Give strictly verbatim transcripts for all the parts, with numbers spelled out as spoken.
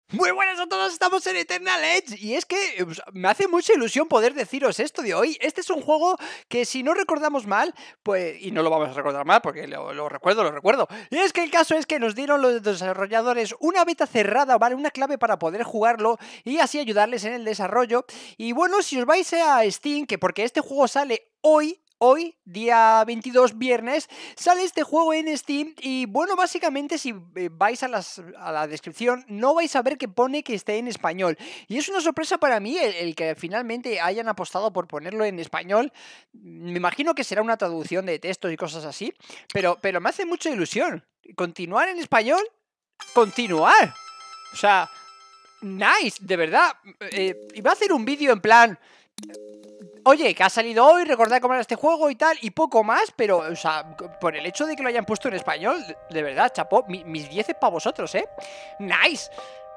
Muy buenas a todos, estamos en Eternal Edge y es que pues, me hace mucha ilusión poder deciros esto de hoy. Este es un juego que si no recordamos mal, pues, y no lo vamos a recordar mal porque lo, lo recuerdo, lo recuerdo. Y es que el caso es que nos dieron los desarrolladores una beta cerrada, ¿vale? Una clave para poder jugarlo y así ayudarles en el desarrollo. Y bueno, si os vais a Steam, que porque este juego sale hoy... Hoy, día veintidós, viernes, sale este juego en Steam y bueno, básicamente si vais a, las, a la descripción no vais a ver que pone que esté en español. Y es una sorpresa para mí el, el que finalmente hayan apostado por ponerlo en español. Me imagino que será una traducción de textos y cosas así, pero, pero me hace mucha ilusión. ¿Continuar en español? ¡Continuar! O sea, nice, de verdad. Eh, iba a hacer un vídeo en plan... Oye, que ha salido hoy, recordad cómo era este juego y tal, y poco más, pero, o sea, por el hecho de que lo hayan puesto en español, de, de verdad, chapó, mi, mis diez para vosotros, ¿eh? ¡Nice!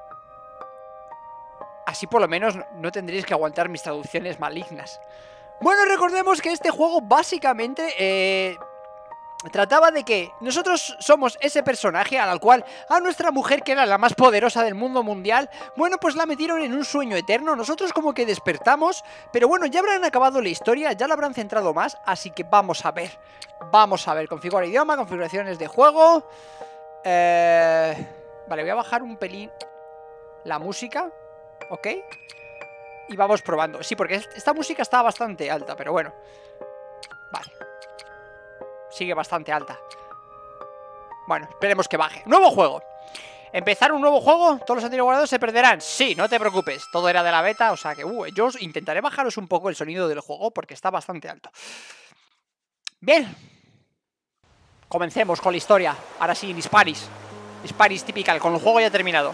Así por lo menos no, no tendréis que aguantar mis traducciones malignas. Bueno, recordemos que este juego básicamente... Eh, trataba de que nosotros somos ese personaje al cual a nuestra mujer, que era la más poderosa del mundo mundial, bueno, pues la metieron en un sueño eterno. Nosotros como que despertamos, pero bueno, ya habrán acabado la historia, ya la habrán centrado más, así que vamos a ver. Vamos a ver, configurar idioma, configuraciones de juego. Eh... Vale, voy a bajar un pelín la música, ¿ok? Y vamos probando. Sí, porque esta música está bastante alta, pero bueno. Vale. Sigue bastante alta. Bueno, esperemos que baje. ¡Nuevo juego! ¿Empezar un nuevo juego? ¿Todos los anteriores guardados se perderán? Sí, no te preocupes. Todo era de la beta, o sea que... Uh, yo intentaré bajaros un poco el sonido del juego porque está bastante alto. Bien. Comencemos con la historia. Ahora sí, Hisparis. Hisparis typical, con el juego ya terminado.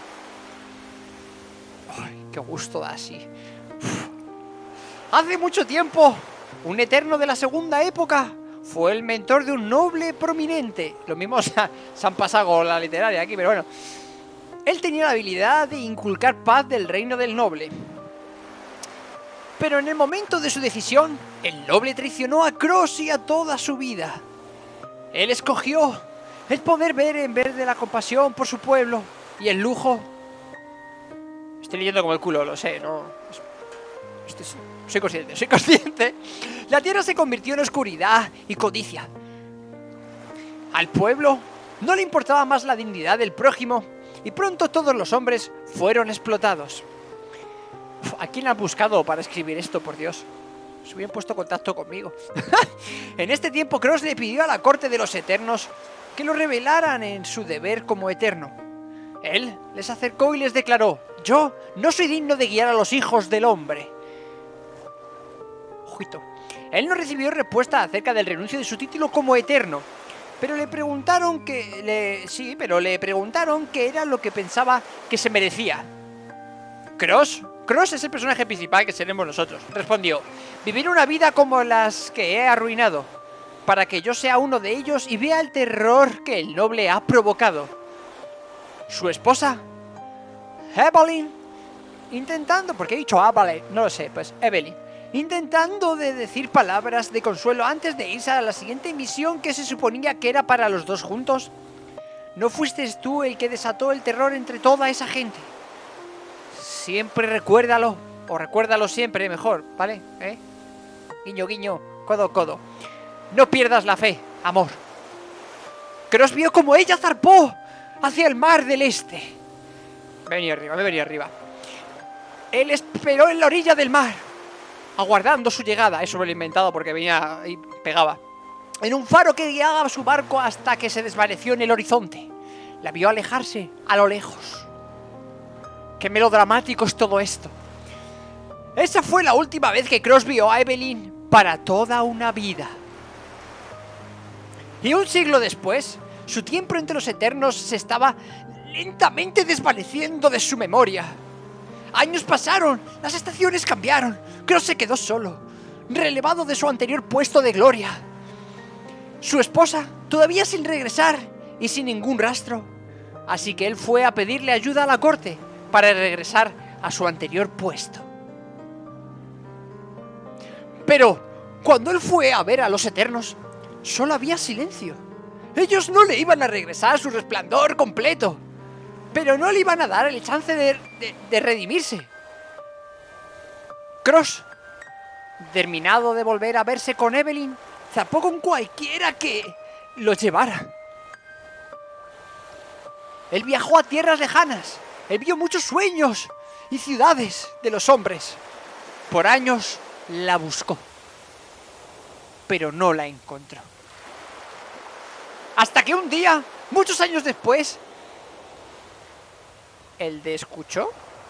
Ay, qué gusto da así. Uf. Hace mucho tiempo, un eterno de la segunda época... fue el mentor de un noble prominente. Lo mismo se, ha, se han pasado con la literaria aquí, pero bueno. Él tenía la habilidad de inculcar paz del reino del noble. Pero en el momento de su decisión, el noble traicionó a Cross y a toda su vida. Él escogió el poder ver en vez de la compasión por su pueblo y el lujo. Estoy leyendo como el culo, lo sé, no... Estoy... Soy consciente, soy consciente. La tierra se convirtió en oscuridad y codicia. Al pueblo no le importaba más la dignidad del prójimo y pronto todos los hombres fueron explotados. Uf, ¿a quién han buscado para escribir esto, por Dios? Se hubieran puesto contacto conmigo. En este tiempo Cross le pidió a la corte de los eternos que lo revelaran en su deber como eterno. Él les acercó y les declaró: yo no soy digno de guiar a los hijos del hombre. Ojito. Él no recibió respuesta acerca del renuncio de su título como eterno, pero le preguntaron que... Le, sí, pero le preguntaron qué era lo que pensaba que se merecía. Cross, Cross es el personaje principal que seremos nosotros. Respondió: vivir una vida como las que he arruinado, para que yo sea uno de ellos y vea el terror que el noble ha provocado. Su esposa, Evelyn, intentando... ¿Por qué he dicho Evelyn? No lo sé, pues Evelyn. Intentando de decir palabras de consuelo antes de irse a la siguiente misión que se suponía que era para los dos juntos. ¿No fuiste tú el que desató el terror entre toda esa gente? Siempre recuérdalo, o recuérdalo siempre mejor, ¿vale? ¿Eh? Guiño, guiño, codo, codo. No pierdas la fe, amor. Cross vio como ella zarpó hacia el mar del este. Me venía arriba, me venía arriba. Él esperó en la orilla del mar, aguardando su llegada. Eso me lo he inventado porque venía y pegaba. En un faro que guiaba su barco hasta que se desvaneció en el horizonte. La vio alejarse a lo lejos. Qué melodramático es todo esto. Esa fue la última vez que Cross vio a Evelyn para toda una vida. Y un siglo después, su tiempo entre los eternos se estaba lentamente desvaneciendo de su memoria. Años pasaron, las estaciones cambiaron, Cross se quedó solo, relevado de su anterior puesto de gloria. Su esposa, todavía sin regresar y sin ningún rastro, así que él fue a pedirle ayuda a la corte para regresar a su anterior puesto. Pero, cuando él fue a ver a los eternos, solo había silencio. Ellos no le iban a regresar su resplandor completo. pero no le iban a dar el chance de, de, de redimirse. Cross, determinado de volver a verse con Evelyn, zapó con cualquiera que lo llevara. Él viajó a tierras lejanas. Él vio muchos sueños y ciudades de los hombres. Por años la buscó, pero no la encontró. Hasta que un día, muchos años después, él de escuchó.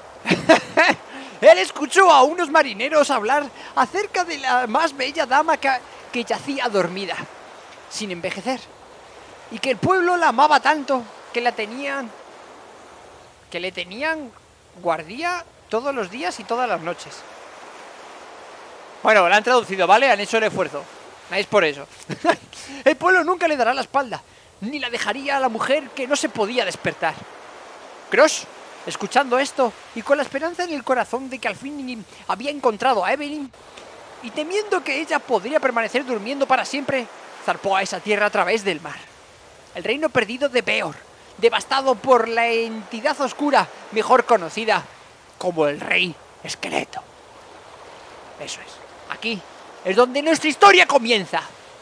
Él escuchó a unos marineros hablar acerca de la más bella dama que, que yacía dormida, sin envejecer, y que el pueblo la amaba tanto que la tenían, que le tenían guardia todos los días y todas las noches. Bueno, la han traducido, ¿vale? Han hecho el esfuerzo. Es por eso. El pueblo nunca le dará la espalda, ni la dejaría a la mujer que no se podía despertar. Cross, escuchando esto y con la esperanza en el corazón de que al fin había encontrado a Evelyn, y temiendo que ella podría permanecer durmiendo para siempre, zarpó a esa tierra a través del mar. El reino perdido de Beor, devastado por la entidad oscura, mejor conocida como el Rey Esqueleto. Eso es. Aquí es donde nuestra historia comienza.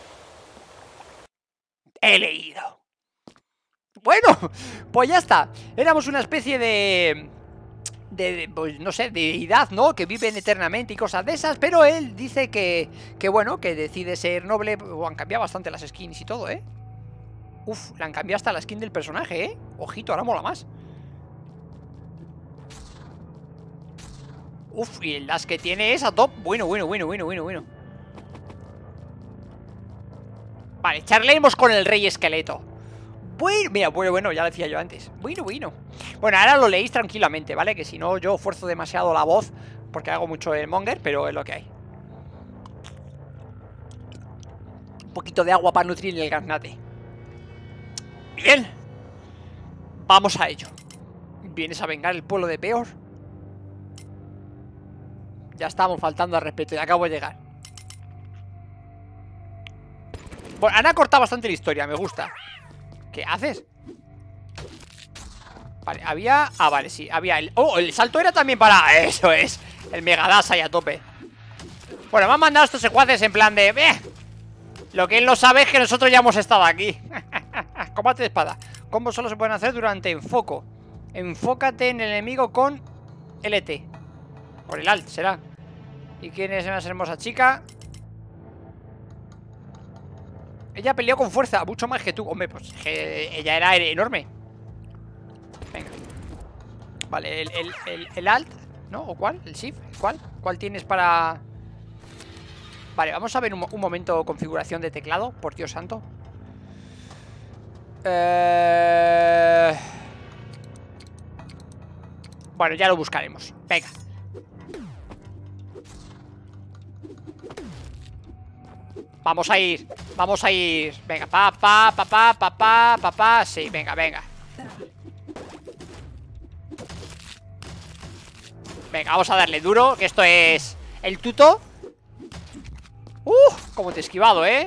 He leído. Bueno, pues ya está. Éramos una especie de... De, de, pues no sé, deidad, ¿no? Que viven eternamente y cosas de esas. Pero él dice que, que bueno, que decide ser noble. O han cambiado bastante las skins y todo, ¿eh? Uf, le han cambiado hasta la skin del personaje, ¿eh? Ojito, ahora mola más. Uf, y las que tiene esa top. Bueno, bueno, bueno, bueno, bueno, bueno. Vale, charlemos con el Rey Esqueleto. Bueno, mira, bueno, bueno, ya lo decía yo antes. Bueno, bueno. Bueno, ahora lo leéis tranquilamente, ¿vale? Que si no, yo fuerzo demasiado la voz porque hago mucho el monger, pero es lo que hay. Un poquito de agua para nutrir el garnate. Bien. Vamos a ello. ¿Vienes a vengar el pueblo de Beor? Ya estamos faltando al respeto y acabo de llegar. Bueno, han acortado bastante la historia, me gusta. ¿Qué haces? Vale, había... Ah, vale, sí, había el... Oh, el salto era también para... Eso es, el Megadas ahí a tope. Bueno, me han mandado estos secuaces en plan de... ¡Eh! Lo que él no sabe es que nosotros ya hemos estado aquí. Combate de espada. Combos solo se pueden hacer durante enfoco. Enfócate en el enemigo con L T. Por el Alt, será. ¿Y quién es esa hermosa chica? Ella peleó con fuerza, mucho más que tú. Hombre, pues que ella era enorme. Venga. Vale, el, el, el, el Alt, ¿no? ¿O cuál? ¿El Shift? ¿Cuál? ¿Cuál tienes para...? Vale, vamos a ver un, un momento configuración de teclado, por Dios santo. Eh... Bueno, ya lo buscaremos. Venga. Vamos a ir, vamos a ir. Venga, pa, pa, pa, pa, pa, pa, pa, pa. Sí, venga, venga. Venga, vamos a darle duro, que esto es el tuto. Uh, como te he esquivado, ¿eh?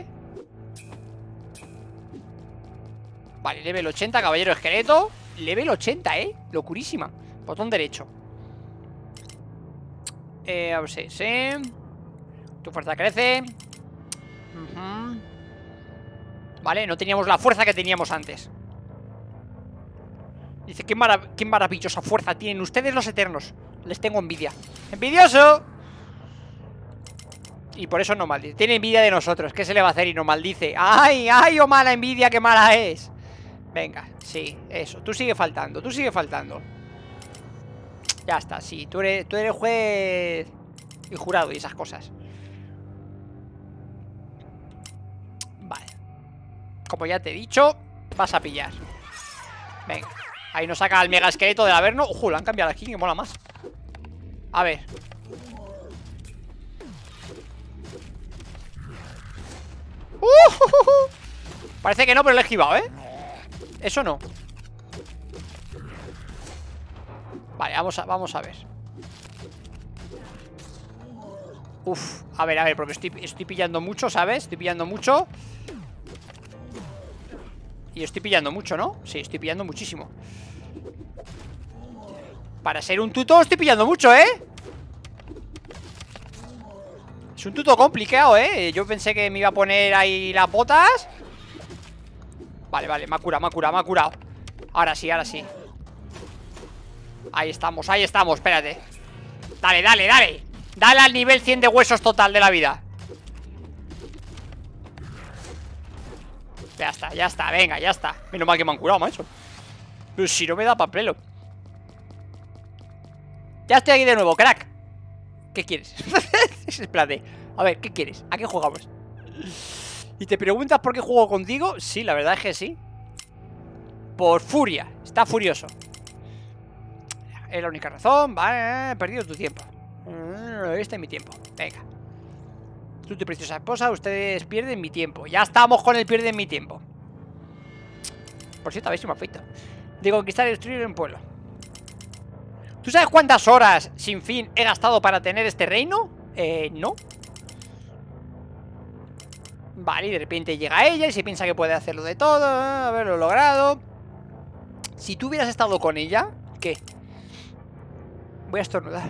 Vale, level ochenta, caballero esqueleto. Level ochenta, ¿eh? Locurísima. Botón derecho. Eh, a ver si, sí. Tu fuerza crece. Uh-huh. Vale, no teníamos la fuerza que teníamos antes. Dice, qué, marav qué maravillosa fuerza tienen ustedes los eternos. Les tengo envidia. ¡Envidioso! Y por eso no maldice. Tiene envidia de nosotros. ¿Qué se le va a hacer y no maldice? ¡Ay, ay, oh mala envidia, qué mala es! Venga, sí, eso. Tú sigue faltando, tú sigue faltando. Ya está, sí. Tú eres, tú eres juez y jurado y esas cosas. Vale. Como ya te he dicho, vas a pillar. Venga. Ahí nos saca el mega esqueleto del Averno. Ojo, lo han cambiado aquí, que mola más. A ver. Uh, uh, uh. Parece que no, pero lo he esquivado, ¿eh? Eso no. Vale, vamos a, vamos a ver. Uf, a ver, a ver, porque estoy, estoy pillando mucho, ¿sabes? Estoy pillando mucho. Y estoy pillando mucho, ¿no? Sí, estoy pillando muchísimo. Para ser un tuto estoy pillando mucho, ¿eh? Es un tuto complicado, ¿eh? Yo pensé que me iba a poner ahí las botas. Vale, vale, me ha curado, me ha curado, me ha curado. Ahora sí, ahora sí. Ahí estamos, ahí estamos, espérate. Dale, dale, dale. Dale al nivel cien de huesos total de la vida. Ya está, ya está, venga, ya está. Menos mal que me han curado, macho. Pero si no me da papelo. Ya estoy aquí de nuevo, crack. ¿Qué quieres? Espérate. A ver, ¿qué quieres? ¿A qué jugamos? ¿Y te preguntas por qué juego contigo? Sí, la verdad es que sí. Por furia. Está furioso. Es la única razón. Vale, he perdido tu tiempo. Este es mi tiempo. Venga. Tú, tu preciosa esposa, ustedes pierden mi tiempo. Ya estamos con el pierden mi tiempo. Por cierto, a ver si me afeito. De conquistar y destruir un pueblo. ¿Tú sabes cuántas horas sin fin he gastado para tener este reino? Eh, no. Vale, y de repente llega ella y se piensa que puede hacerlo de todo, haberlo logrado. Si tú hubieras estado con ella, ¿qué? Voy a estornudar.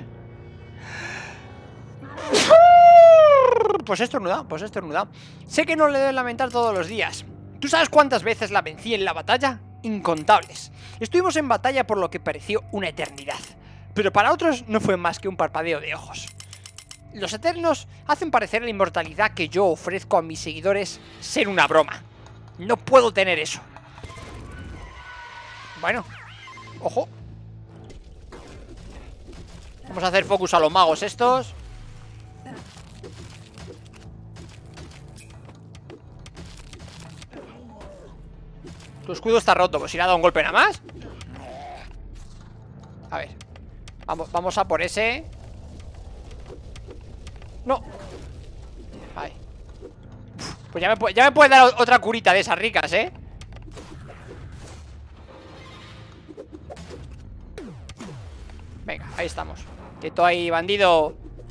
Pues he estornudado, pues he estornudado. Sé que no le debes lamentar todos los días. ¿Tú sabes cuántas veces la vencí en la batalla? Incontables. Estuvimos en batalla por lo que pareció una eternidad. Pero para otros no fue más que un parpadeo de ojos. Los eternos hacen parecer la inmortalidad que yo ofrezco a mis seguidores ser una broma. No puedo tener eso. Bueno, ojo. Vamos a hacer focus a los magos estos. Tu escudo está roto, pues si le ha dado un golpe nada más. A ver. Vamos, vamos a por ese. No. Vale. Pues ya me, ya me puedes dar otra curita de esas ricas, ¿eh? Venga, ahí estamos. Quieto ahí, bandido.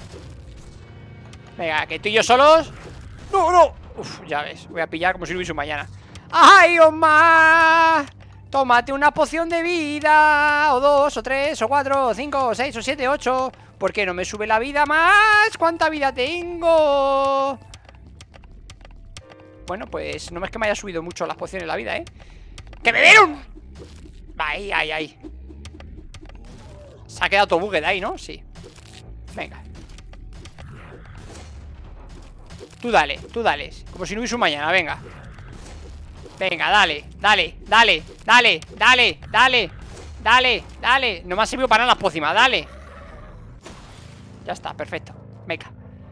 Venga, que tú y yo solos. No, no. Uf, ya ves, voy a pillar como si no hubiese un mañana. ¡Ay, Omar! Tómate una poción de vida. O dos, o tres, o cuatro, o cinco, o seis, o siete, ocho. ¿Por qué no me sube la vida más? ¿Cuánta vida tengo? Bueno, pues no es que me haya subido mucho las pociones de la vida, ¿eh? ¡Que me dieron! Ahí, ahí, ahí. Se ha quedado todo bugue de ahí, ¿no? Sí. Venga. Tú dale, tú dale. Como si no hubiese un mañana, venga. Venga, dale, dale, dale, dale, dale, dale, dale, dale. No me ha servido para nada las pócimas, dale. Ya está, perfecto. Venga.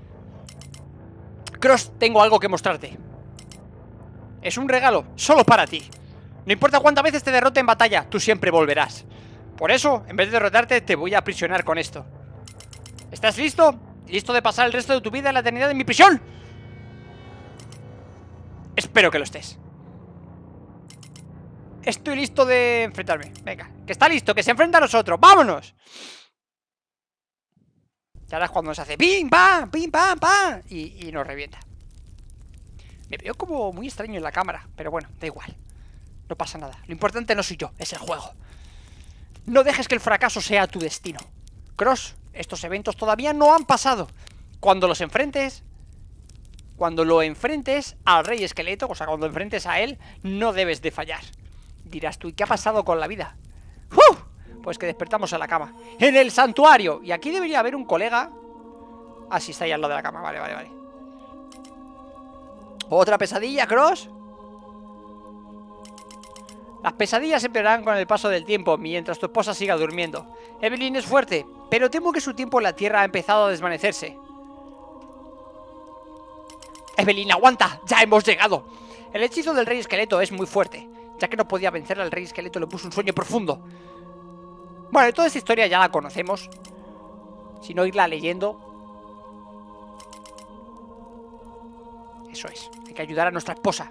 Cross, tengo algo que mostrarte. Es un regalo, solo para ti. No importa cuántas veces te derrote en batalla, tú siempre volverás. Por eso, en vez de derrotarte, te voy a aprisionar con esto. ¿Estás listo? ¿Listo de pasar el resto de tu vida en la eternidad en mi prisión? Espero que lo estés. Estoy listo de enfrentarme. Venga, que está listo, que se enfrenta a nosotros. ¡Vámonos! Y ahora es cuando nos hace pim, pam, pim, pam, pam y, y nos revienta. Me veo como muy extraño en la cámara, pero bueno, da igual. No pasa nada. Lo importante no soy yo, es el juego. No dejes que el fracaso sea tu destino. Cross, estos eventos todavía no han pasado. Cuando los enfrentes... Cuando lo enfrentes al Rey Esqueleto, o sea, cuando enfrentes a él, no debes de fallar. Dirás tú, ¿y qué ha pasado con la vida? ¡Uh! Pues que despertamos en la cama. ¡En el santuario! Y aquí debería haber un colega. Ah, sí, está ahí al lado de la cama, vale, vale, vale. ¿Otra pesadilla, Cross? Las pesadillas empeorarán con el paso del tiempo mientras tu esposa siga durmiendo. Evelyn es fuerte, pero temo que su tiempo en la Tierra ha empezado a desvanecerse. Evelyn, aguanta, ya hemos llegado. El hechizo del Rey Esqueleto es muy fuerte. Ya que no podía vencer al Rey Esqueleto, le puso un sueño profundo. Bueno, toda esta historia ya la conocemos. Si no, irla leyendo. Eso es, hay que ayudar a nuestra esposa.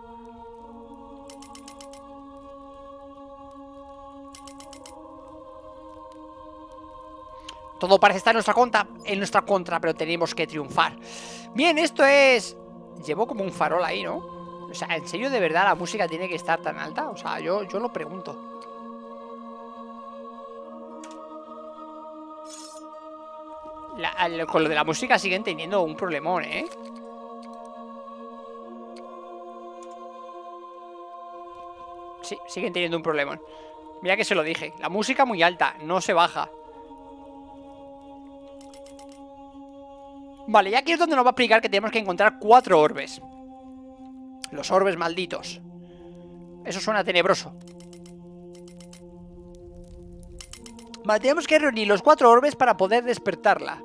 Todo parece estar en nuestra contra, en nuestra contra, pero tenemos que triunfar. Bien, esto es... Llevo como un farol ahí, ¿no? O sea, ¿en serio de verdad la música tiene que estar tan alta? O sea, yo, yo lo pregunto. La, la, con lo de la música siguen teniendo un problemón, ¿eh? Sí, siguen teniendo un problemón. Mira que se lo dije. La música muy alta, no se baja. Vale, y aquí es donde nos va a explicar que tenemos que encontrar cuatro orbes. Los orbes malditos. Eso suena tenebroso. Vale, tenemos que reunir los cuatro orbes para poder despertarla.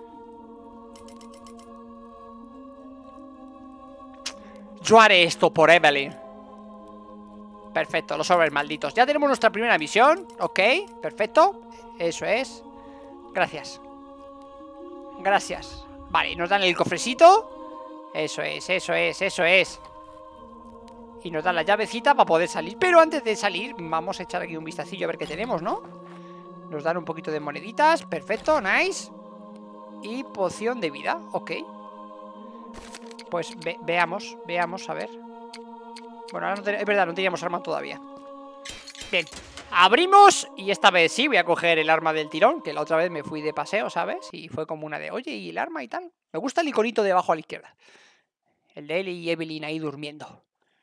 Yo haré esto por Evelyn. Perfecto, los orbes malditos. Ya tenemos nuestra primera misión. Ok, perfecto. Eso es. Gracias. Gracias. Vale, nos dan el cofrecito. Eso es, eso es, eso es. Y nos dan la llavecita para poder salir. Pero antes de salir, vamos a echar aquí un vistacillo a ver qué tenemos, ¿no? Nos dan un poquito de moneditas. Perfecto, nice. Y poción de vida, ok. Pues ve veamos, veamos, a ver. Bueno, ahora no es verdad, no teníamos arma todavía. Bien, abrimos. Y esta vez sí, voy a coger el arma del tirón. Que la otra vez me fui de paseo, ¿sabes? Y fue como una de, oye, ¿y el arma y tal? Me gusta el iconito de abajo a la izquierda. El de Ellie y Evelyn ahí durmiendo.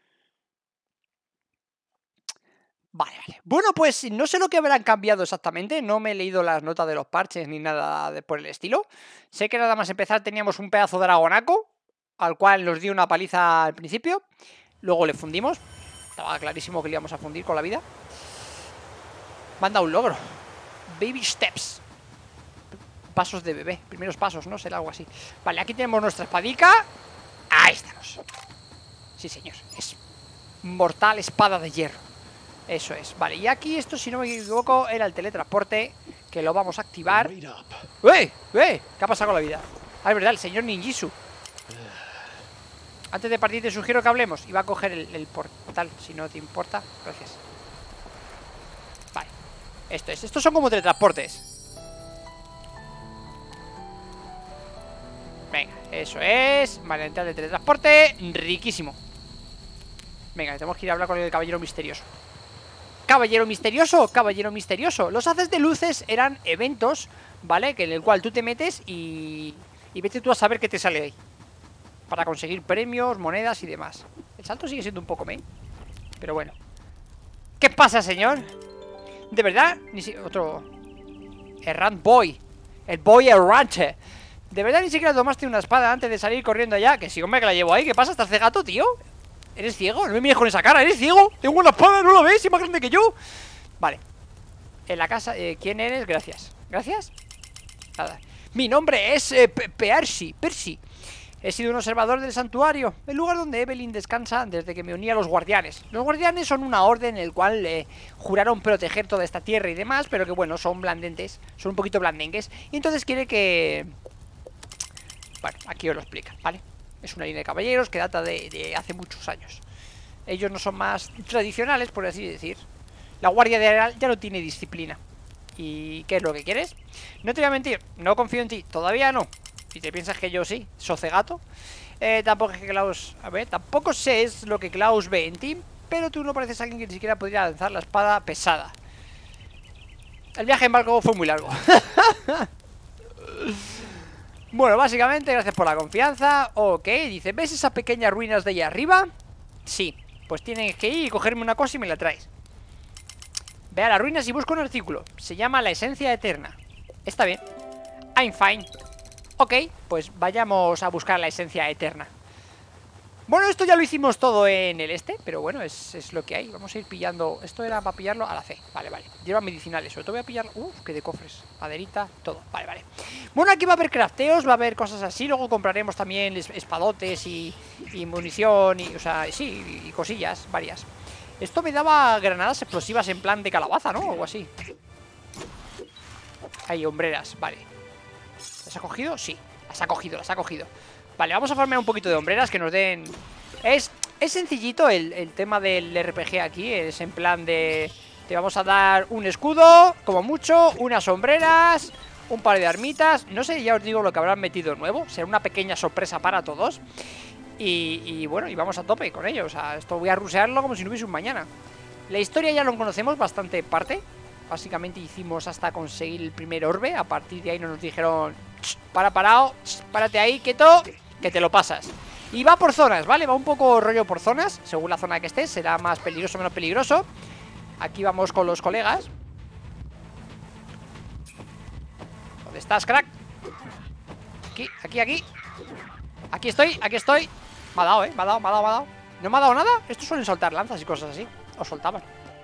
Vale, vale. Bueno, pues no sé lo que habrán cambiado exactamente. No me he leído las notas de los parches ni nada de por el estilo. Sé que nada más empezar teníamos un pedazo de dragonaco, al cual nos dio una paliza al principio. Luego le fundimos. Estaba clarísimo que le íbamos a fundir con la vida. Manda un logro. Baby steps. Pasos de bebé. Primeros pasos, ¿no? Será algo así. Vale, aquí tenemos nuestra espadica. Ahí estamos. Sí, señor. Es mortal espada de hierro. Eso es, vale, y aquí esto, si no me equivoco, era el teletransporte, que lo vamos a activar. ¡Eh! ¡Eh! ¿Qué ha pasado con la vida? Ah, es verdad, el señor Ninjitsu. Antes de partir te sugiero que hablemos. Iba a coger el, el portal, si no te importa. Gracias. Vale, esto es, estos son como teletransportes. Venga, eso es. Vale, entrada de teletransporte. Riquísimo. Venga, tenemos que ir a hablar con el caballero misterioso. Caballero misterioso, caballero misterioso. Los haces de luces eran eventos, ¿vale? Que en el cual tú te metes y... y vete tú a saber qué te sale ahí. Para conseguir premios, monedas y demás. El salto sigue siendo un poco main, pero bueno. ¿Qué pasa, señor? ¿De verdad? Ni si... Otro... Errant Boy. El Boy Errante. ¿De verdad ni siquiera tomaste una espada antes de salir corriendo allá? Que sí, hombre, que la llevo ahí. ¿Qué pasa? ¿Estás cegato, tío? ¿Eres ciego? No me mires con esa cara, ¿eres ciego? Tengo una espada, ¿no la ves? Es más grande que yo. Vale. En la casa, eh, ¿quién eres? Gracias. ¿Gracias? Nada. Mi nombre es eh, Percy, Percy. He sido un observador del santuario, el lugar donde Evelyn descansa desde que me uní a los guardianes. Los guardianes son una orden en el cual eh, juraron proteger toda esta tierra y demás, pero que bueno, son blandentes, son un poquito blandengues. Y entonces quiere que... Bueno, aquí os lo explica, ¿vale? Es una línea de caballeros que data de, de hace muchos años. Ellos no son más tradicionales, por así decir. La guardia real ya no tiene disciplina. ¿Y qué es lo que quieres? No te voy a mentir, no confío en ti, todavía no. Si te piensas que yo sí, socegato. eh, Tampoco es que Klaus... A ver, tampoco sé es lo que Klaus ve en ti, pero tú no pareces alguien que ni siquiera podría lanzar la espada pesada. El viaje en barco fue muy largo. Bueno, básicamente, gracias por la confianza. Ok, dice, ¿ves esas pequeñas ruinas de allá arriba? Sí, pues tienes que ir y cogerme una cosa y me la traes. Ve a las ruinas y busca un artículo. Se llama la esencia eterna. Está bien. I'm fine. Ok, pues vayamos a buscar la esencia eterna. Bueno, esto ya lo hicimos todo en el este, pero bueno, es, es lo que hay. Vamos a ir pillando... Esto era para pillarlo a la C. Vale, vale. Lleva medicinales. Sobre todo voy a pillar... Uf, que de cofres. Maderita, todo. Vale, vale. Bueno, aquí va a haber crafteos, va a haber cosas así. Luego compraremos también espadotes y, y munición y... O sea, sí, y cosillas varias. Esto me daba granadas explosivas en plan de calabaza, ¿no? O algo así. Hay hombreras, vale. ¿Las ha cogido? Sí, las ha cogido, las ha cogido. Vale, vamos a farmear un poquito de hombreras que nos den... Es, es sencillito el, el tema del R P G aquí. Es en plan de... Te vamos a dar un escudo, como mucho, unas sombreras, un par de armitas. No sé, ya os digo lo que habrán metido nuevo. Será una pequeña sorpresa para todos. Y, y bueno, y vamos a tope con ello. O sea, esto voy a rusearlo como si no hubiese un mañana. La historia ya lo conocemos bastante parte. Básicamente hicimos hasta conseguir el primer orbe. A partir de ahí no nos dijeron ch, para, parado, ch, párate ahí, quieto, que te lo pasas. Y va por zonas, ¿vale? Va un poco rollo por zonas, según la zona que estés, será más peligroso o menos peligroso. Aquí vamos con los colegas. ¿Dónde estás, crack? Aquí, aquí, aquí. Aquí estoy, aquí estoy. Me ha dado, eh, me ha dado, me ha dado, me ha dado. ¿No me ha dado nada? Estos suelen soltar lanzas y cosas así. O soltaban.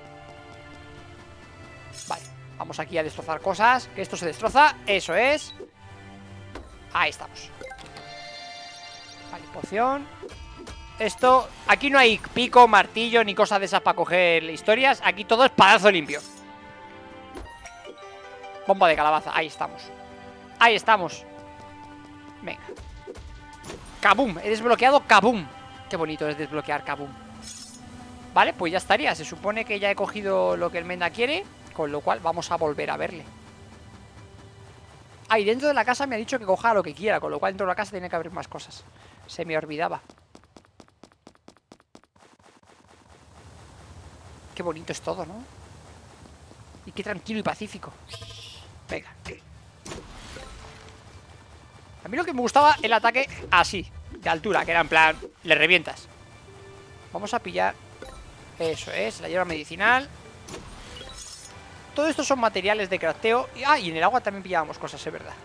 Vale, vamos aquí a destrozar cosas. Que esto se destroza, eso es. Ahí estamos. Vale, poción. Esto, aquí no hay pico, martillo, ni cosas de esas para coger historias. Aquí todo es palazo limpio. Bomba de calabaza, ahí estamos. Ahí estamos. Venga. Kaboom, he desbloqueado Kaboom. Qué bonito es desbloquear Kaboom. Vale, pues ya estaría. Se supone que ya he cogido lo que el Menda quiere, con lo cual vamos a volver a verle. Ah, y dentro de la casa me ha dicho que coja lo que quiera, con lo cual dentro de la casa tiene que haber más cosas. Se me olvidaba. Qué bonito es todo, ¿no? Y qué tranquilo y pacífico. Venga. A mí lo que me gustaba el ataque así, de altura, que era en plan, le revientas. Vamos a pillar. Eso es, la hierba medicinal. Todo esto son materiales de crafteo. Ah, y en el agua también pillábamos cosas, es verdad.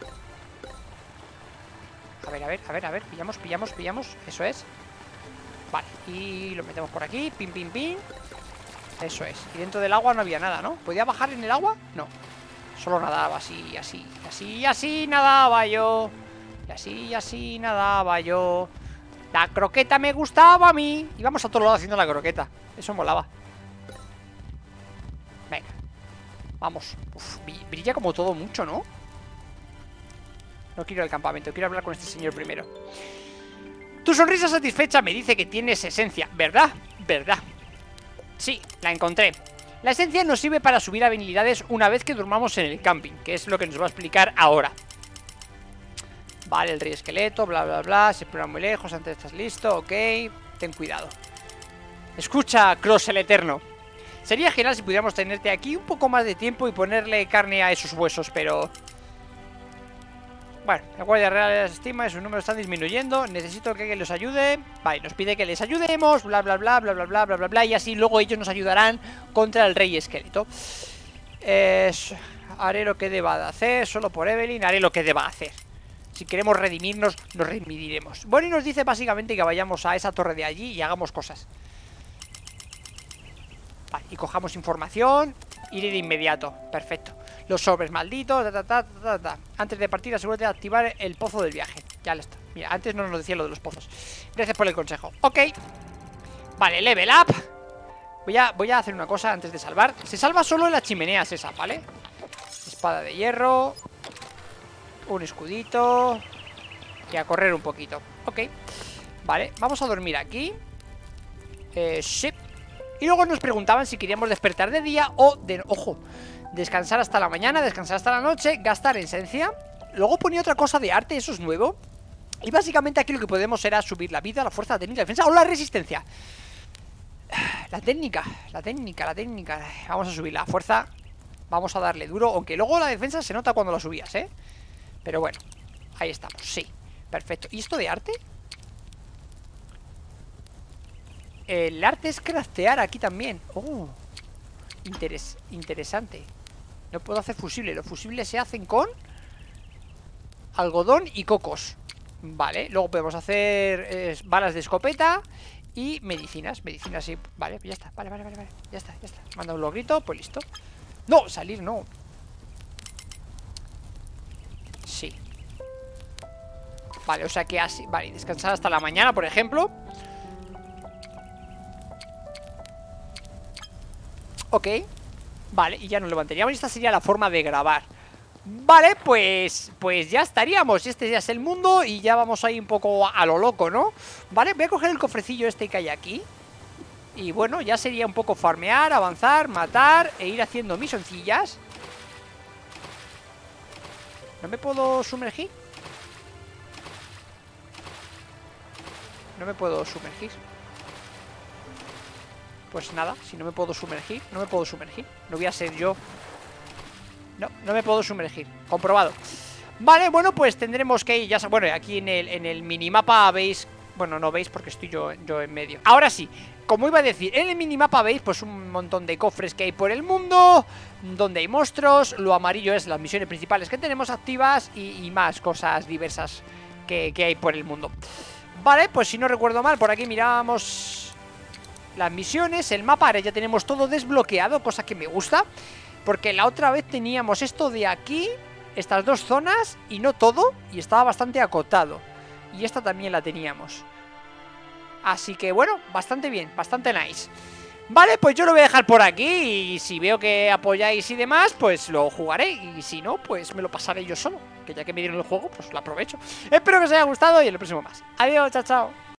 A ver, a ver, a ver, a ver. Pillamos, pillamos, pillamos. Eso es. Vale, y lo metemos por aquí. Pim, pim, pim. Eso es. Y dentro del agua no había nada, ¿no? ¿Podía bajar en el agua? No. Solo nadaba así, así, así, así nadaba yo. Y así, y así nadaba yo. La croqueta me gustaba a mí. Íbamos a todos lados haciendo la croqueta. Eso molaba. Venga. Vamos. Uf, brilla como todo mucho, ¿no? No quiero el campamento, quiero hablar con este señor primero. Tu sonrisa satisfecha me dice que tienes esencia, ¿verdad? ¿Verdad? Sí, la encontré. La esencia nos sirve para subir habilidades una vez que durmamos en el camping, que es lo que nos va a explicar ahora. Vale, el rey esqueleto, bla, bla, bla. Se prueba muy lejos, antes estás listo, ok. Ten cuidado. Escucha, Cross el Eterno. Sería genial si pudiéramos tenerte aquí un poco más de tiempo y ponerle carne a esos huesos, pero... Bueno, la Guardia Real las estima y sus números están disminuyendo. Necesito que alguien los ayude. Vale, nos pide que les ayudemos, bla, bla, bla, bla, bla, bla, bla, bla, bla. Y así luego ellos nos ayudarán contra el rey esqueleto. eh, Haré lo que deba de hacer, solo por Evelyn. Haré lo que deba hacer. Si queremos redimirnos, nos redimiremos. Bueno, y nos dice básicamente que vayamos a esa torre de allí y hagamos cosas. Vale, y cojamos información. Iré de inmediato, perfecto. Los sobres malditos, ta, ta, ta, ta, ta. Antes de partir asegúrate de activar el pozo del viaje. Ya lo está, mira, antes no nos decía lo de los pozos. Gracias por el consejo, ok. Vale, level up. Voy a, voy a hacer una cosa antes de salvar. Se salva solo en las chimeneas esa, ¿vale? Espada de hierro. Un escudito. Y a correr un poquito, ok. Vale, vamos a dormir aquí. Eh, sí. Y luego nos preguntaban si queríamos despertar de día o de... Ojo, descansar hasta la mañana, descansar hasta la noche, gastar esencia. Luego ponía otra cosa de arte, eso es nuevo. Y básicamente aquí lo que podemos era subir la vida, la fuerza, la técnica, la defensa o la resistencia. La técnica, la técnica, la técnica. Vamos a subir la fuerza. Vamos a darle duro, aunque luego la defensa se nota cuando la subías, ¿eh? Pero bueno, ahí estamos, sí, perfecto. ¿Y esto de arte? El arte es craftear aquí también. Oh, interes interesante. No puedo hacer fusibles. Los fusibles se hacen con algodón y cocos. Vale, luego podemos hacer eh, balas de escopeta y medicinas. Medicinas, sí, vale, ya está. Vale, vale, vale, vale. Ya está, ya está. Manda un logrito, pues listo. No, salir no. Sí. Vale, o sea que así. Vale, descansar hasta la mañana, por ejemplo. Ok, vale, y ya nos levantaríamos. Y esta sería la forma de grabar. Vale, pues Pues ya estaríamos, este ya es el mundo. Y ya vamos ahí un poco a lo loco, ¿no? Vale, voy a coger el cofrecillo este que hay aquí. Y bueno, ya sería un poco farmear, avanzar, matar e ir haciendo misioncillas. ¿No me puedo sumergir? No me puedo sumergir. Pues nada, si no me puedo sumergir, no me puedo sumergir. No voy a ser yo. No, no me puedo sumergir. Comprobado. Vale, bueno, pues tendremos que ir, ya sa- bueno, aquí en el, en el minimapa veis, bueno, no veis porque estoy yo, yo en medio. Ahora sí, como iba a decir, en el minimapa veis pues un montón de cofres que hay por el mundo, donde hay monstruos, lo amarillo es las misiones principales que tenemos activas y, y más cosas diversas que, que hay por el mundo. Vale, pues si no recuerdo mal, por aquí miramos las misiones, el mapa, ahora ya tenemos todo desbloqueado, cosa que me gusta, porque la otra vez teníamos esto de aquí, estas dos zonas y no todo, y estaba bastante acotado. Y esta también la teníamos. Así que bueno, bastante bien, bastante nice. Vale, pues yo lo voy a dejar por aquí y si veo que apoyáis y demás, pues lo jugaré. Y si no, pues me lo pasaré yo solo, que ya que me dieron el juego, pues lo aprovecho. Espero que os haya gustado y en el próximo más. Adiós, chao, chao.